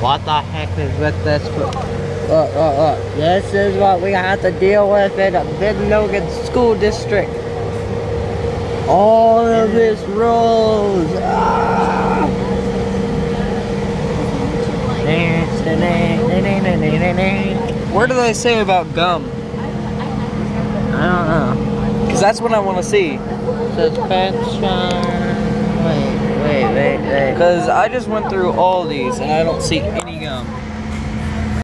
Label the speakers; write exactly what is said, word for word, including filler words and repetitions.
Speaker 1: What the heck is with this? Look, look, look. This is what we have to deal with in a Mid-Logan School District. All of this rules. Ah.
Speaker 2: What do they say about gum?
Speaker 1: I don't know.
Speaker 2: Because that's what I want to see.
Speaker 1: Suspension. Wait, wait, wait, wait.
Speaker 2: Because I just went through all these and I don't see